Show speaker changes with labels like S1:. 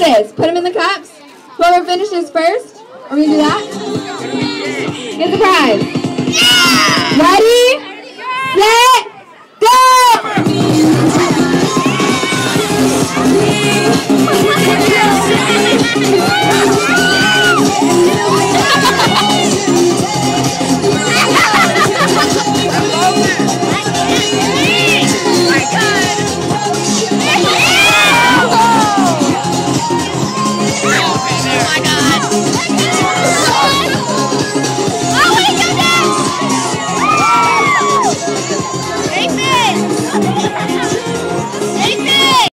S1: this. Put them in the cups. Whoever finishes first, are we going to do that? Get the prize.